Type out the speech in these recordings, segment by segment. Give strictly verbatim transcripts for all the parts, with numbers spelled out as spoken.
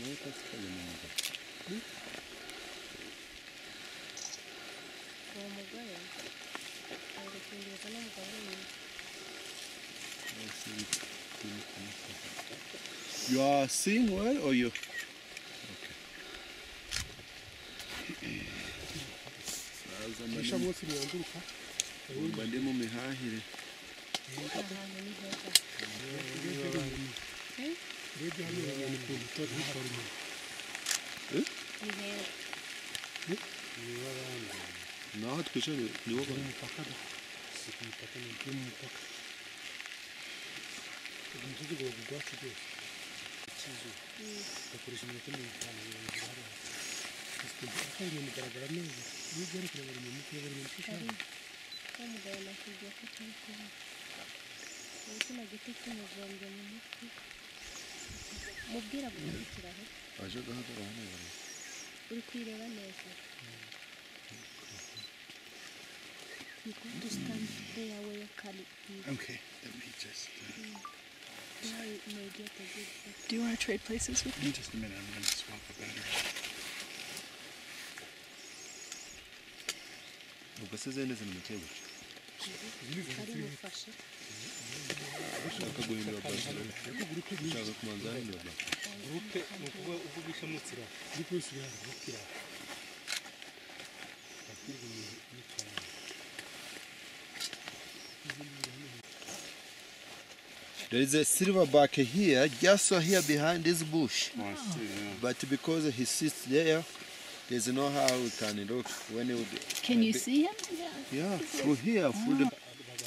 You are seeing well or you? Bande mu mihahire. Naho twicaye niwo mubwira gukurikiraho aje gahagarara hano uri kwireba neza. You got to stand there where you can eat. Okay, let me just uh, Now you may get a good shot. Do you want to trade places with me? in just a minute, I'm going to swap the battery. Ubwo se zene ziri mu table. Ari mufashe. Ushaka guhindura battery. Ushaka kumanza hindura battery. Groupe nukuba uvugisha mutsira. Groupe yose iri hano mukira. There is a silverback here, just so here behind this bush. Oh, I see, yeah. But because he sits there, there's no how we can look when he would. Can you see him? Yeah. Yeah, through here, through the.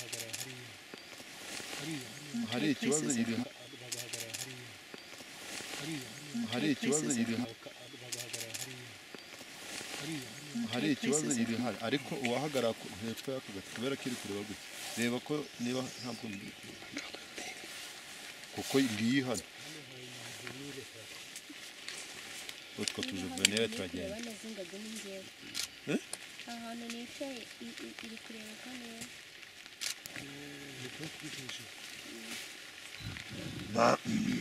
Hari ikibazo iri hari ikibazo iri hari ikibazo iri hari ariko uwahagarara hepfo yako gatubera kiri kureba gute reba ko niba ntabwo kuko ngiyi hano utwo tujuvenile turagenda ahantu nicaye iri kureba neza.